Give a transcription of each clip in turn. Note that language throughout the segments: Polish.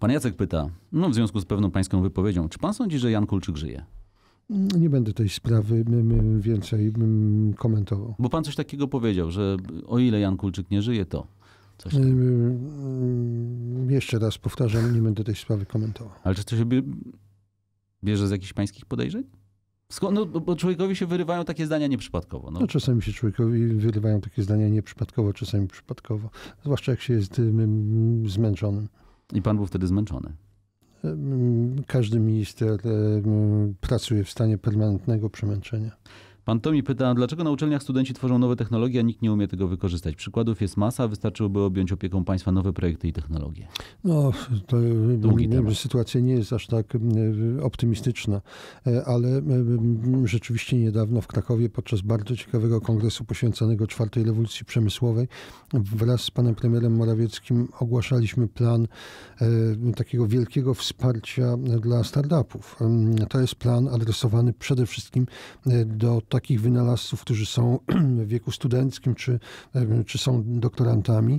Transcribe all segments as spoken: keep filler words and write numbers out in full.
Pan Jacek pyta, no w związku z pewną pańską wypowiedzią, czy pan sądzi, że Jan Kulczyk żyje? Nie będę tej sprawy więcej komentował. Bo pan coś takiego powiedział, że o ile Jan Kulczyk nie żyje, to coś tam. Jeszcze raz powtarzam, nie będę tej sprawy komentował. Ale czy to się bierze z jakichś pańskich podejrzeń? Skąd? No, bo człowiekowi się wyrywają takie zdania nieprzypadkowo. No. No, czasami się człowiekowi wyrywają takie zdania nieprzypadkowo, czasami przypadkowo. Zwłaszcza jak się jest zmęczonym. I pan był wtedy zmęczony? Każdy minister pracuje w stanie permanentnego przemęczenia. Pan Tomi pyta, dlaczego na uczelniach studenci tworzą nowe technologie, a nikt nie umie tego wykorzystać? Przykładów jest masa, wystarczyłoby objąć opieką państwa nowe projekty i technologie. No, to Długi temat. Sytuacja nie jest aż tak optymistyczna, ale rzeczywiście niedawno w Krakowie podczas bardzo ciekawego kongresu poświęconego czwartej rewolucji przemysłowej wraz z panem premierem Morawieckim ogłaszaliśmy plan takiego wielkiego wsparcia dla startupów. To jest plan adresowany przede wszystkim do takich wynalazców, którzy są w wieku studenckim, czy, czy są doktorantami.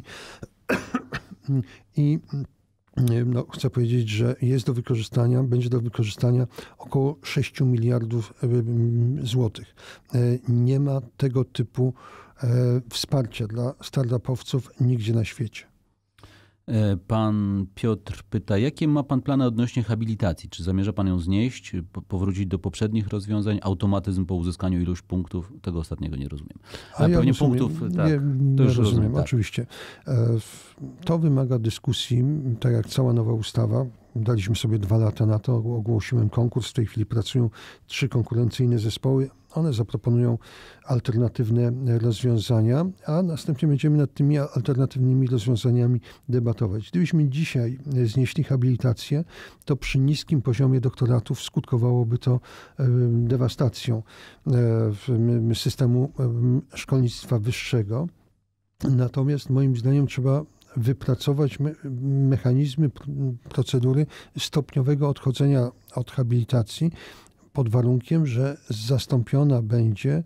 I no, chcę powiedzieć, że jest do wykorzystania, będzie do wykorzystania około sześć miliardów złotych. Nie ma tego typu wsparcia dla startupowców nigdzie na świecie. Pan Piotr pyta, jakie ma pan plany odnośnie habilitacji? Czy zamierza pan ją znieść, powrócić do poprzednich rozwiązań, automatyzm po uzyskaniu iluś punktów? Tego ostatniego nie rozumiem. A ja pewnie rozumiem, punktów, nie, tak, nie to już rozumiem, rozumiem, tak. Oczywiście. To wymaga dyskusji, tak jak cała nowa ustawa. Daliśmy sobie dwa lata na to, ogłosiłem konkurs. W tej chwili pracują trzy konkurencyjne zespoły. One zaproponują alternatywne rozwiązania, a następnie będziemy nad tymi alternatywnymi rozwiązaniami debatować. Gdybyśmy dzisiaj znieśli habilitację, to przy niskim poziomie doktoratów skutkowałoby to dewastacją systemu szkolnictwa wyższego. Natomiast moim zdaniem trzeba wypracować me mechanizmy, procedury stopniowego odchodzenia od habilitacji pod warunkiem, że zastąpiona będzie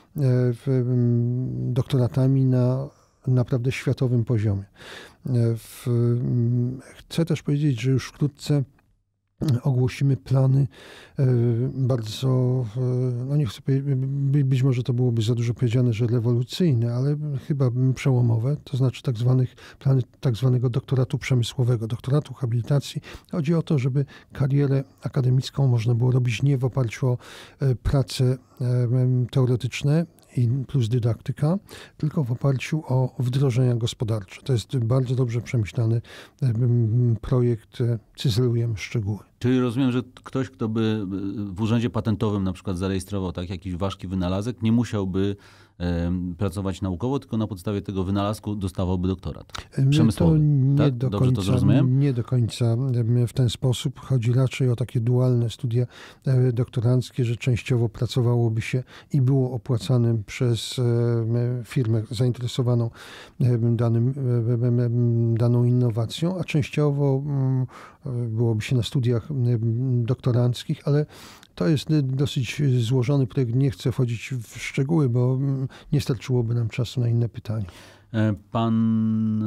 doktoratami na naprawdę światowym poziomie. Chcę też powiedzieć, że już wkrótce ogłosimy plany bardzo, no nie chcę powiedzieć, być może to byłoby za dużo powiedziane, że rewolucyjne, ale chyba przełomowe, to znaczy tak zwanych, plany tak zwanego doktoratu przemysłowego, doktoratu habilitacji. Chodzi o to, żeby karierę akademicką można było robić nie w oparciu o prace teoretyczne i plus dydaktyka, tylko w oparciu o wdrożenia gospodarcze. To jest bardzo dobrze przemyślany projekt, cyzelujemy szczegóły. Czyli rozumiem, że ktoś, kto by w urzędzie patentowym na przykład zarejestrował tak jakiś ważki wynalazek, nie musiałby e, pracować naukowo, tylko na podstawie tego wynalazku dostawałby doktorat przemysłowy. To nie tak? do Dobrze końca, to zrozumiałem? Nie do końca w ten sposób. Chodzi raczej o takie dualne studia doktoranckie, że częściowo pracowałoby się i było opłacanym przez firmę zainteresowaną danym, daną innowacją, a częściowo byłoby się na studiach doktoranckich, ale to jest dosyć złożony projekt. Nie chcę wchodzić w szczegóły, bo nie starczyłoby nam czasu na inne pytania. Pan,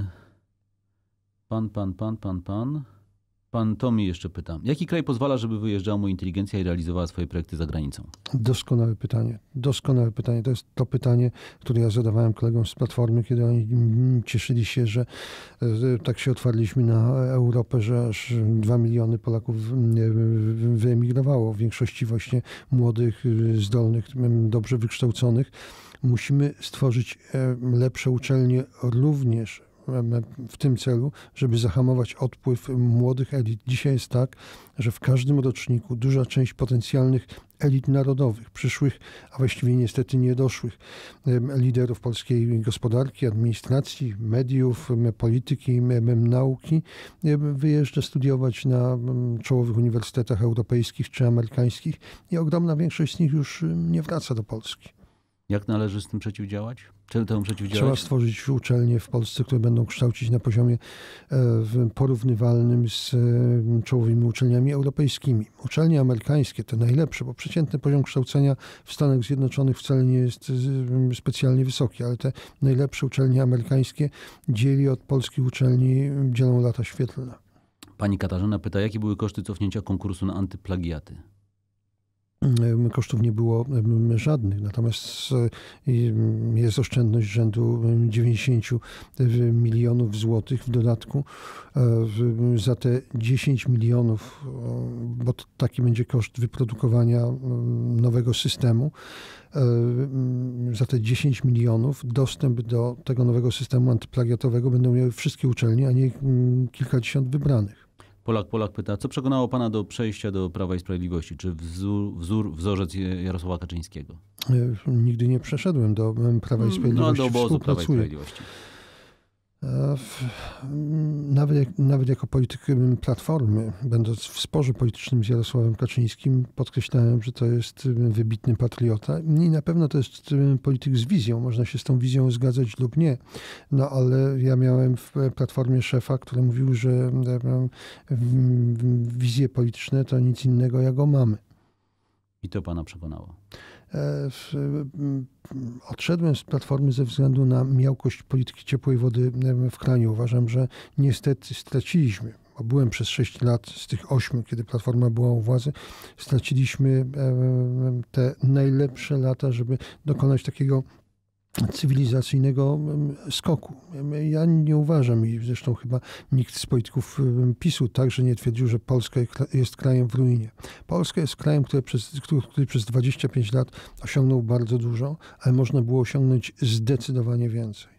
pan, pan, pan, pan, pan. Pan Tomi jeszcze pyta. Jaki kraj pozwala, żeby wyjeżdżała mu inteligencja i realizowała swoje projekty za granicą? Doskonałe pytanie. Doskonałe pytanie. To jest to pytanie, które ja zadawałem kolegom z Platformy, kiedy oni cieszyli się, że tak się otwarliśmy na Europę, że aż dwa miliony Polaków wyemigrowało. W większości właśnie młodych, zdolnych, dobrze wykształconych. Musimy stworzyć lepsze uczelnie również w tym celu, żeby zahamować odpływ młodych elit. Dzisiaj jest tak, że w każdym roczniku duża część potencjalnych elit narodowych, przyszłych, a właściwie niestety niedoszłych liderów polskiej gospodarki, administracji, mediów, polityki, nauki wyjeżdża studiować na czołowych uniwersytetach europejskich czy amerykańskich i ogromna większość z nich już nie wraca do Polski. Jak należy z tym przeciwdziałać? Czemu temu przeciwdziałać? Trzeba stworzyć uczelnie w Polsce, które będą kształcić na poziomie porównywalnym z czołowymi uczelniami europejskimi. Uczelnie amerykańskie to najlepsze, bo przeciętny poziom kształcenia w Stanach Zjednoczonych wcale nie jest specjalnie wysoki, ale te najlepsze uczelnie amerykańskie dzieli od polskich uczelni dzielą lata świetlne. Pani Katarzyna pyta, jakie były koszty cofnięcia konkursu na antyplagiaty? Kosztów nie było żadnych, natomiast jest oszczędność rzędu dziewięćdziesiąt milionów złotych w dodatku za te dziesięć milionów, bo taki będzie koszt wyprodukowania nowego systemu. Za te dziesięć milionów dostęp do tego nowego systemu antyplagiatowego będą miały wszystkie uczelnie, a nie kilkadziesiąt wybranych. Polak Polak pyta, co przekonało pana do przejścia do Prawa i Sprawiedliwości? Czy wzór, wzór wzorzec Jarosława Kaczyńskiego? Nigdy nie przeszedłem do Prawa i Sprawiedliwości. No, do obozu Prawa i Sprawiedliwości. Nawet, jak, nawet jako polityk Platformy, będąc w sporze politycznym z Jarosławem Kaczyńskim, podkreślałem, że to jest wybitny patriota i na pewno to jest polityk z wizją. Można się z tą wizją zgadzać lub nie. No ale ja miałem w Platformie szefa, który mówił, że wizje polityczne to nic innego, jak go mamy. I to pana przekonało? Odszedłem z Platformy ze względu na miałkość polityki ciepłej wody w kraju. Uważam, że niestety straciliśmy, bo byłem przez sześć lat z tych ośmiu, kiedy Platforma była u władzy, straciliśmy te najlepsze lata, żeby dokonać takiego cywilizacyjnego skoku. Ja nie uważam i zresztą chyba nikt z polityków PiSu także nie twierdził, że Polska jest krajem w ruinie. Polska jest krajem, który przez, który, który przez dwadzieścia pięć lat osiągnął bardzo dużo, ale można było osiągnąć zdecydowanie więcej.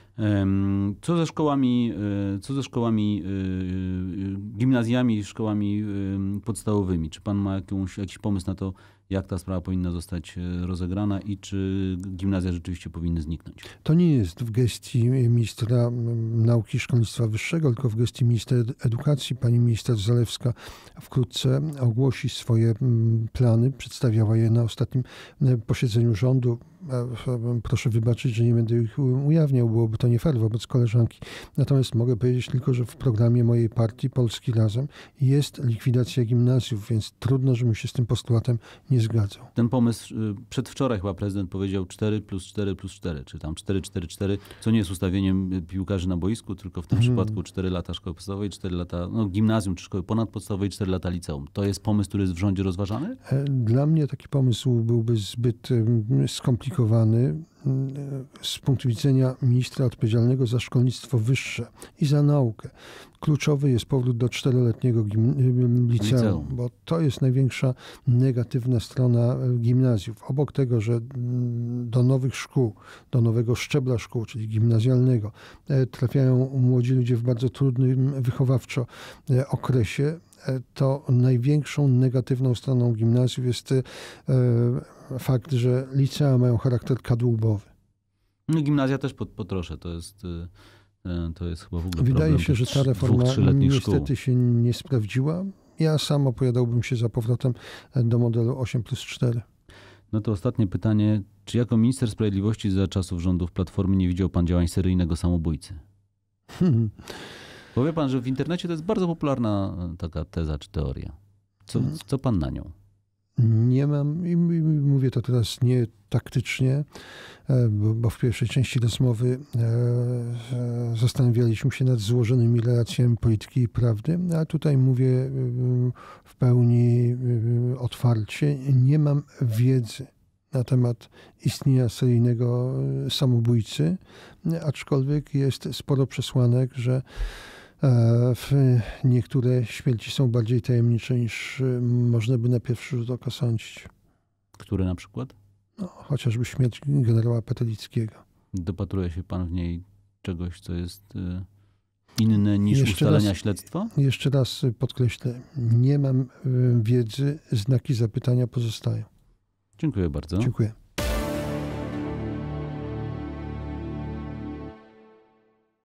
Co ze szkołami, co ze szkołami gimnazjami, szkołami podstawowymi? Czy pan ma jakąś, jakiś pomysł na to, jak ta sprawa powinna zostać rozegrana i czy gimnazja rzeczywiście powinny zniknąć? To nie jest w gestii ministra nauki i szkolnictwa wyższego, tylko w gestii ministra edukacji. Pani minister Zalewska wkrótce ogłosi swoje plany, przedstawiała je na ostatnim posiedzeniu rządu. Proszę wybaczyć, że nie będę ich ujawniał, byłoby to nie fair wobec koleżanki. Natomiast mogę powiedzieć tylko, że w programie mojej partii Polski Razem jest likwidacja gimnazjów, więc trudno, żebym się z tym postulatem nie zgadzał. Ten pomysł, przedwczoraj chyba prezydent powiedział cztery plus cztery plus cztery, czy tam cztery cztery cztery, co nie jest ustawieniem piłkarzy na boisku, tylko w tym hmm. przypadku cztery lata szkoły podstawowej, cztery lata no, gimnazjum czy szkoły ponadpodstawowej, cztery lata liceum. To jest pomysł, który jest w rządzie rozważany? Dla mnie taki pomysł byłby zbyt skomplikowany z punktu widzenia ministra odpowiedzialnego za szkolnictwo wyższe i za naukę. Kluczowy jest powrót do czteroletniego gim- liceum, liceum, bo to jest największa negatywna strona gimnazjów. Obok tego, że do nowych szkół, do nowego szczebla szkół, czyli gimnazjalnego, trafiają młodzi ludzie w bardzo trudnym wychowawczo okresie, to największą negatywną stroną gimnazjów jest fakt, że licea mają charakter kadłubowy. No, gimnazja też po, po trosze, to jest, to jest chyba w ogóle Wydaje problem się, że ta reforma dwóch, niestety szkół. się nie sprawdziła. Ja sam opowiadałbym się za powrotem do modelu osiem plus cztery. No to ostatnie pytanie. Czy jako minister sprawiedliwości za czasów rządów Platformy nie widział pan działań seryjnego samobójcy? Hmm. Powie pan, że w internecie to jest bardzo popularna taka teza czy teoria. Co, co pan na nią? Nie mam, i mówię to teraz nie taktycznie, bo, bo w pierwszej części rozmowy zastanawialiśmy się nad złożonymi relacjami polityki i prawdy, a tutaj mówię w pełni otwarcie. Nie mam wiedzy na temat istnienia seryjnego samobójcy, aczkolwiek jest sporo przesłanek, że niektóre śmierci są bardziej tajemnicze niż można by na pierwszy rzut oka sądzić. Które na przykład? No, chociażby śmierć generała Petelickiego. Dopatruje się pan w niej czegoś, co jest inne niż jeszcze ustalenia raz, śledztwa? Jeszcze raz podkreślę, nie mam wiedzy, znaki zapytania pozostają. Dziękuję bardzo. Dziękuję.